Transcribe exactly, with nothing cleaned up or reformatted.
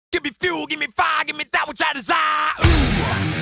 Give me fuel, give me fire, give me that which I desire. Ooh.